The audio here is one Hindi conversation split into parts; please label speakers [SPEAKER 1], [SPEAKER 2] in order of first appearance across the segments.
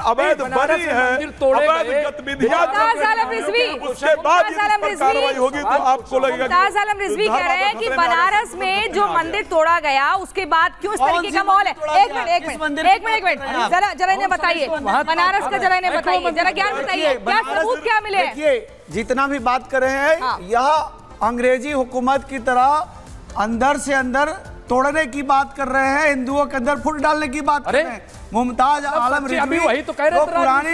[SPEAKER 1] अवैध बनी है, अवैध गतिविधियां उसके बाद कार्रवाई होगी तो आपको लगेगा।
[SPEAKER 2] मुमताज आलम रिजवी कह रहे हैं कि बनारस में जो मंदिर तोड़ा गया उसके बाद क्यों इस तरीके का माहौल है। एक मिनट जरा इन्हें बताइए, बनारस का जरा इन्हें बताइए, जरा ज्ञान बताइए, क्या सबूत क्या मिले।
[SPEAKER 3] देखिए जितना भी बात कर रहे हैं यह अंग्रेजी हुकूमत की तरह अंदर से अंदर तोड़ने की बात कर रहे हैं, हिंदुओं के अंदर फुट डालने की बात कर रहे हैं। मुमताज आलम रिजवी
[SPEAKER 4] वही तो कह रहे थे,
[SPEAKER 3] पुरानी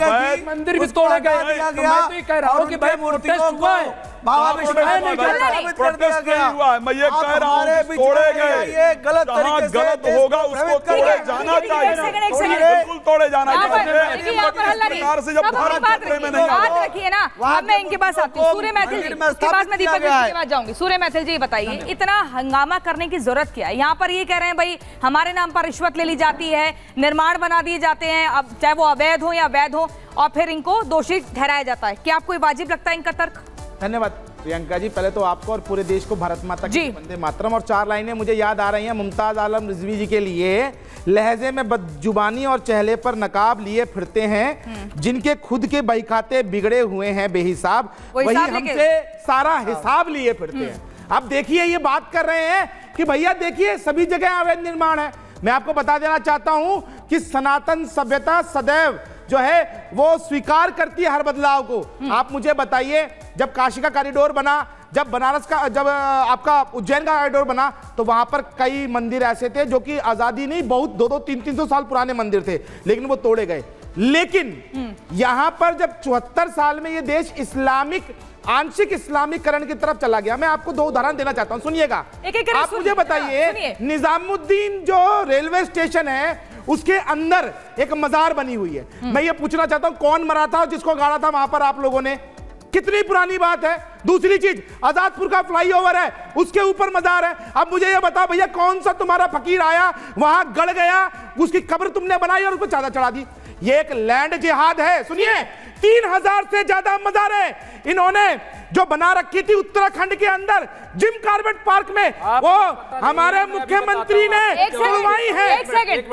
[SPEAKER 4] मंदिर भी तोड़े गए, तो मैं तो ये कह रहा हूं कि भाई प्रोटेस्ट हुआ है,
[SPEAKER 3] बाबा विश्वनाथ
[SPEAKER 1] प्रोटेस्ट नहीं हुआ है। मैं ये कह रहा हूं तोड़े गए,
[SPEAKER 3] ये गलत तरीके से
[SPEAKER 1] गलत होगा उसको तोड़े जाना चाहिए, बिल्कुल तोड़े जाना चाहिए। सरकार से जब भारत खतरे में नहीं
[SPEAKER 2] बात रखिए ना, अब मैं इनके पास आती हूँ। सूर्य मैथिल जी, उसके बाद मैं दीपक के पास जाऊंगी। सूर्य मैथिल जी बताइए, इतना हंगामा करने की जरूरत क्या है? यहाँ पर ये कह रहे हैं भाई हमारे नाम पर रिश्वत ले ली जाती है, निर्माण बना दिए जाते हैं, अब चाहे वो अवैध हो या वैध हो, और फिर इनको दोषी ठहराया जाता है। क्या आपको वाजिब लगता है इनका तर्क?
[SPEAKER 5] धन्यवाद प्रियंका जी, पहले तो आपको और पूरे देश को भारत माता की वंदे मातरम। और 4 लाइनें मुझे याद आ रही हैं मुमताज आलम रिजवी जी के लिए। लहजे में बदजुबानी और चेहरे पर नकाब लिए फिरते हैं, जिनके खुद के बहीखाते बिगड़े हुए हैं बेहिसाब, वही हमसे सारा हिसाब लिए फिरते हैं। अब देखिए ये बात कर रहे हैं कि भैया देखिए सभी जगह अवैध निर्माण है। मैं आपको बता देना चाहता हूं कि सनातन सभ्यता सदैव जो है वो स्वीकार करती है हर बदलाव को। आप मुझे बताइए, जब काशी का कॉरिडोर बना, जब बनारस का, जब आपका उज्जैन का कॉरिडोर बना, तो वहां पर कई मंदिर ऐसे थे जो कि आजादी नहीं, बहुत 200, 300 साल पुराने मंदिर थे, लेकिन वो तोड़े गए। लेकिन यहां पर जब 74 साल में ये देश इस्लामिक, आंशिक इस्लामीकरण की तरफ चला गया, मैं आपको 2 उदाहरण देना चाहता हूं, सुनिएगा। आप मुझे बताइए, निजामुद्दीन जो रेलवे स्टेशन है उसके अंदर एक मजार बनी हुई है। मैं ये पूछना चाहता हूं कौन मरा था और जिसको गाड़ा था वहां पर आप लोगों ने? कितनी पुरानी बात है। दूसरी चीज, आजादपुर का फ्लाईओवर है, उसके ऊपर मजार है। अब मुझे ये बताओ भैया, कौन सा तुम्हारा फकीर आया वहां गड़ गया, उसकी कब्र तुमने बनाई और उसको चादर चढ़ा दी? ये एक लैंड जिहाद है। सुनिए, 3000 से ज्यादा मजारें इन्होंने जो बना रखी थी उत्तराखंड के अंदर जिम कॉर्बेट पार्क में, वो हमारे मुख्यमंत्री ने खुलवाई है।
[SPEAKER 2] एक सेकंड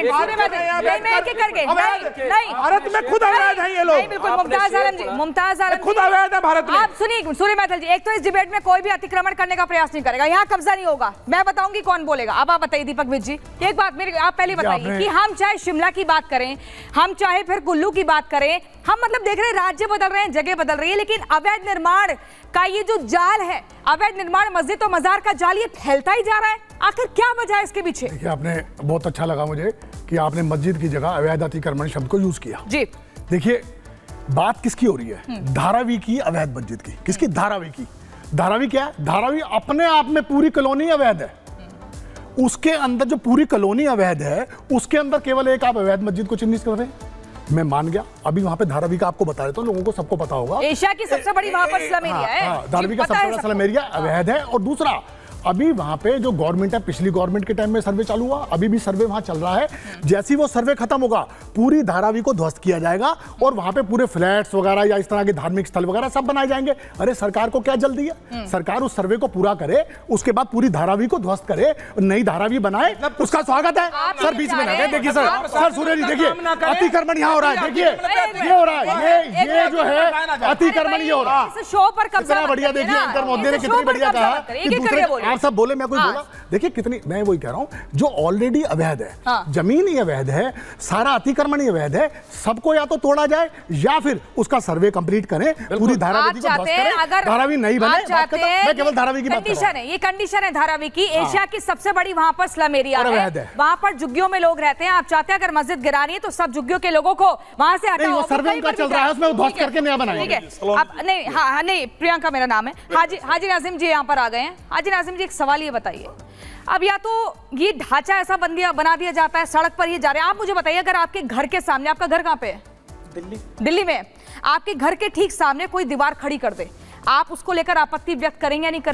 [SPEAKER 1] भारत में खुद अवैध है ये लोग।
[SPEAKER 2] बिल्कुल मुमताज आलम
[SPEAKER 1] खुद अवैध है भारत में।
[SPEAKER 2] आप सुनिए सूर्य मैथिल जी, एक तो इस डिबेट में कोई भी अतिक्रमण करने का प्रयास नहीं करेगा, यहाँ कब्जा नहीं होगा। मैं बताऊंगी कौन बोलेगा। अब आप बताइए दीपक विज जी, एक बात मेरे, आप पहले बताइए कि हम चाहे शिमला की बात करें, हम चाहे फिर कुल्लू की बात करें, हम मतलब देख रहे हैं राज्य बदल रहे हैं, जगह बदल रही है, लेकिन अवैध निर्माण का ये जो जाल है, अवैध निर्माण, मस्जिद और मजार का जाल, ये फैलता ही जा रहा है। आखिर क्या वजह है इसके पीछे?
[SPEAKER 6] देखिए, आपने बहुत अच्छा लगा मुझे कि आपने मस्जिद की जगह अवैध अतिक्रमण शब्द को यूज किया।
[SPEAKER 2] जी
[SPEAKER 6] देखिए, बात किसकी हो रही है? धारावी की अवैध मस्जिद की। किसकी? धारावी की। धारावी क्या है? धारावी अपने आप में पूरी कॉलोनी अवैध है। उसके अंदर जो पूरी कॉलोनी अवैध है, उसके अंदर केवल एक आप अवैध मस्जिद को चिन्हित कर रहे हैं। मैं मान गया। अभी वहां पे धारावी का आपको बता देता हूं, लोगों को सबको पता होगा,
[SPEAKER 2] एशिया की सबसे बड़ी वहां पर स्लम एरिया है।
[SPEAKER 6] धारावी का सबसे बड़ा स्लम एरिया अवैध है। और दूसरा, अभी वहां पे जो गवर्नमेंट है, पिछली गवर्नमेंट के टाइम में सर्वे चालू हुआ, अभी भी सर्वे वहां चल रहा है। जैसे ही वो सर्वे खत्म होगा, पूरी धारावी को ध्वस्त किया जाएगा और वहां पे पूरे फ्लैट्स वगैरह या इस तरह के धार्मिक स्थल वगैरह सब बनाए जाएंगे। अरे सरकार को क्या जल्दी है? सरकार उस सर्वे को पूरा करे, उसके बाद पूरी धारावी को ध्वस्त करे, नई धारावी बनाए, उसका स्वागत है। सर बीच में ना गए। देखिए सर सूर्य जी, देखिए अतिक्रमण यहाँ हो रहा है। देखिए ये हो रहा है, ये जो है अतिक्रमण ये हो रहा है।
[SPEAKER 2] शो पर कब्जा
[SPEAKER 6] बढ़िया। देखिए अंतर मोदी ने कितनी बढ़िया कहा, आप सब बोले, मैं कोई बोला? देखिए कितनी, मैं वही कह रहा हूं, जो ऑलरेडी अवैध है, जमीन ही अवैध है, सारा अतिक्रमण ही अवैध है, सबको या तो तोड़ा जाए या फिर उसका सर्वे कंप्लीट करें, पूरी धारावी को ध्वस्त करें, धारावी नहीं बने। मैं केवल धारावी की बात कर रहा हूं।
[SPEAKER 2] ये कंडीशन है धारावी की। एशिया की सबसे बड़ी वहां पर स्लम एरिया है, वहां पर झुग्गियों में लोग रहते हैं। आप चाहते हैं अगर मस्जिद गिरानी है तो सब झुग्गियों के लोगों को वहां से हटाओ।
[SPEAKER 6] सर्वे उनका चल रहा है, उसमें ध्वस्त करके नया बनाएंगे।
[SPEAKER 2] नहीं, प्रियंका मेरा नाम है। हाजी नाजिम जी यहाँ पर आ गए हैं। हाजी नाजिम जी, एक सवाल ये बताइए, अब या तो ये ढांचा ऐसा बना दिया जाता है, सड़क पर ये जा रहे हैं। आप मुझे बताइए, अगर आपके घर के सामने, आपका घर कहाँ पे है? दिल्ली में। आपके घर के ठीक सामने कोई दीवार खड़ी कर दे, आप उसको लेकर आपत्ति व्यक्त करेंगे या नहीं करेंगे?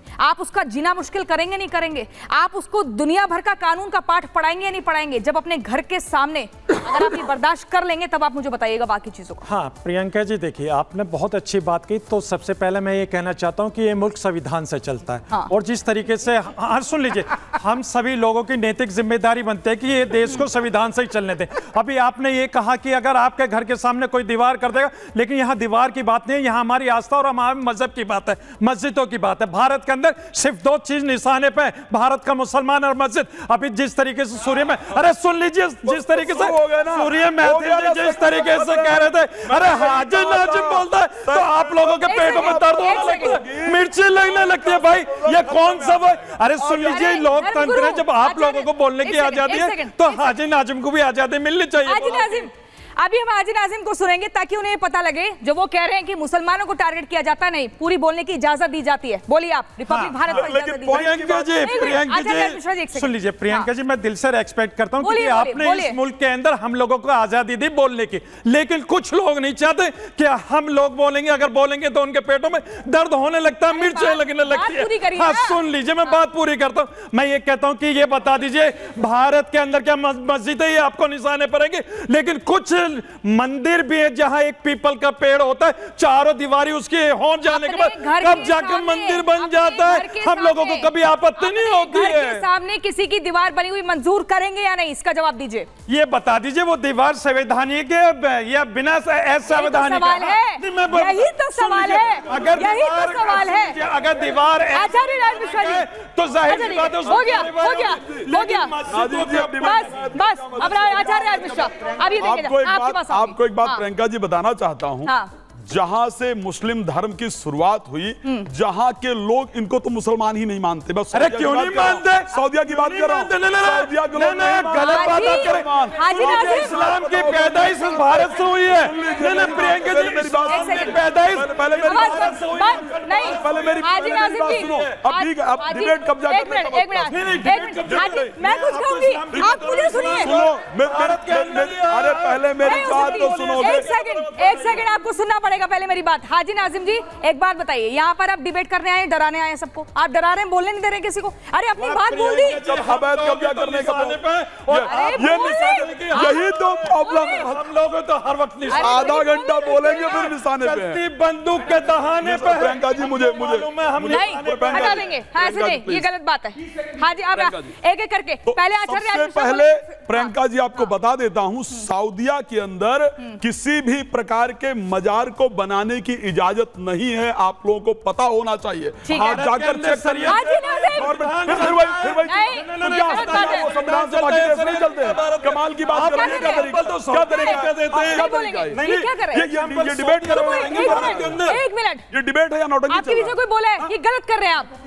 [SPEAKER 2] आप उसका जीना मुश्किल करेंगे नहीं करेंगे? आप उसको दुनिया भर का कानून का पाठ पढ़ाएंगे या नहीं पढ़ाएंगे? जब अपने घर के सामने अगर आप ये बर्दाश्त कर लेंगे तब आप मुझे बताइएगा बाकी चीजों को।
[SPEAKER 7] हाँ प्रियंका जी, देखिए आपने बहुत अच्छी बात की। तो सबसे पहले मैं ये कहना चाहता हूँ कि ये मुल्क संविधान से चलता है।
[SPEAKER 2] हाँ।
[SPEAKER 7] और जिस तरीके से सुन लीजिए, हम सभी लोगों की नैतिक जिम्मेदारी बनती है कि ये देश को संविधान से ही चलने दें। अभी आपने ये कहा कि अगर आपके घर के सामने कोई दीवार कर देगा, लेकिन यहाँ दीवार की बात नहीं है, यहाँ हमारी आस्था और हमारे मजहब की बात है, मस्जिदों की बात है। भारत के अंदर सिर्फ 2 चीज निशाने पे, भारत का मुसलमान और मस्जिद। अभी जिस तरीके से सूर्य में, अरे सुन लीजिए, जिस तरीके से सूर्य में जिस तरीके से कह रहे थे, अरे हाजिर नाजिम बोलता है तो आप लोगों के पेटों में दर्द होने लगता है, मिर्ची लगने लगती है। भाई ये कौन सा है? अरे सुन लीजिए, लोकतंत्र है, जब आप लोगों को बोलने की आजादी है तो हाजिर नाजिम को भी आजादी मिलनी चाहिए।
[SPEAKER 2] अभी हम हाजी नाजिम को सुनेंगे ताकि उन्हें पता लगे, जो वो कह रहे हैं कि मुसलमानों को टारगेट किया जाता नहीं, पूरी बोलने की इजाजत दी जाती है। बोलिए आप, रिपब्लिक भारत को इजाजत दी जाती है।
[SPEAKER 7] प्रियंका जी सुन लीजिए, प्रियंका जी मैं दिल से रेस्पेक्ट करता हूं कि आपने इस मुल्क के अंदर हम लोगों को आजादी दी बोलने की, लेकिन कुछ लोग नहीं चाहते कि हम लोग बोलेंगे, अगर बोलेंगे तो उनके पेटों में दर्द होने लगता है, मिर्चें लगने लगती है। हाँ सुन लीजिए, मैं बात पूरी करता हूं। मैं ये कहता हूं कि ये बता दीजिए, भारत के अंदर क्या मस्जिद है, ये आपको निशाने पड़ेंगे, लेकिन कुछ मंदिर भी है जहां एक पीपल का पेड़ होता है, चारों दीवारी उसके हो जाने के बाद कब जाकर मंदिर बन जाता है, हम लोगों को कभी आपत्ति नहीं होती है।
[SPEAKER 2] सामने किसी की दीवार बनी हुई मंजूर करेंगे या नहीं, इसका जवाब दीजिए।
[SPEAKER 7] ये बता दीजिए, वो दीवार संवैधानिक है या बिना असंवैधानिक
[SPEAKER 2] है? यही तो सवाल है,
[SPEAKER 7] अगर
[SPEAKER 2] यही तो सवाल है।
[SPEAKER 7] अगर दीवार
[SPEAKER 2] आचार्य राज मिश्रा जी
[SPEAKER 7] तो जाहिर सी बात है,
[SPEAKER 2] हो गया हो गया हो गया, बस अब आचार्य राज मिश्रा अब ये देखिए आपके पास।
[SPEAKER 1] आपको एक बात प्रियंका जी बताना चाहता हूं, जहां से मुस्लिम धर्म की शुरुआत हुई, जहां के लोग इनको तो मुसलमान ही नहीं मानते। बस
[SPEAKER 7] अरे क्यों नहीं मानते?
[SPEAKER 1] सऊदिया की बात कर रहा हूं। सऊदिया के लोग
[SPEAKER 7] गलत बात आप करें। इस्लाम की पैदाइश भारत से हुई है। प्रियंका जी मेरी बात पैदाइश
[SPEAKER 1] पहले मेरी बात सुनो। अब ठीक है, अब डिबेट कब जाकर
[SPEAKER 2] मैं कुछ कहूंगी, आप मुझे सुनिए।
[SPEAKER 1] अरे पहले मेरी बात तो सुनोगे।
[SPEAKER 2] एक सेकंड आपको सुनना पड़ेगा। पहले मेरी बात। हाजी नाजिम जी एक बात बताइए, यहाँ पर आप डिबेट करने आए, डराने आए सबको? आप डरा रहे हैं, बोलने नहीं दे रहे किसी को। अरे अपनी बात बोल दी।
[SPEAKER 1] अवैध कब्जा करने का यही तो प्रॉब्लम है।
[SPEAKER 7] हम लोग तो हर वक्त
[SPEAKER 1] आधा घंटा बोलेंगे फिर निशाने पे,
[SPEAKER 7] बंदूक के दहाने पे।
[SPEAKER 1] प्रियंका जी मुझे
[SPEAKER 2] हम नहीं हटा देंगे। हाँ ऐसे नहीं, ये गलत बात है। हाजी आप एक एक करके पहले आचार्य।
[SPEAKER 1] पहले प्रियंका जी आपको बता देता हूँ, सऊदिया के अंदर किसी भी प्रकार के मजार को बनाने की इजाजत नहीं है, आप लोगों को पता होना चाहिए। आप जाकर चेक करिए। संविधान से बाकी देश नहीं चलते हैं। कमाल की बात कर रहे हैं, क्या तरीका देते हैं? ये डिबेट कर रहे हैं।
[SPEAKER 2] एक मिनट,
[SPEAKER 1] ये डिबेट है या नौटंकी?
[SPEAKER 2] आपके पीछे कोई बोला है? ये गलत कर रहे हैं आप।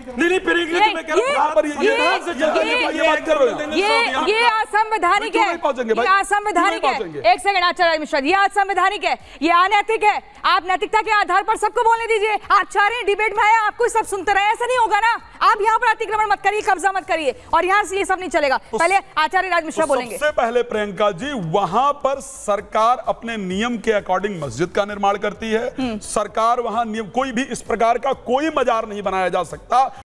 [SPEAKER 2] ये असंवैधानिक है, ये असंवैधानिक है। एक सेकंड आचार्य मिश्रा जी, ये असंवैधानिक है, ये अनैतिक है। आप नैतिकता के आधार पर सबको बोलने दीजिए। आप चाह रहे हैं डिबेट में आए, आपको सब सुनते रहे, ऐसा नहीं होगा ना। आप यहाँ पर अतिक्रमण मत करिए, कब्जा मत करिए, और यहाँ से ये सब नहीं चलेगा। पहले आचार्य राज मिश्रा बोलेंगे।
[SPEAKER 1] सबसे पहले प्रियंका जी, वहां पर सरकार अपने नियम के अकॉर्डिंग मस्जिद का निर्माण करती है। सरकार वहां नियम, कोई भी इस प्रकार का कोई मजार नहीं बनाया जा सकता।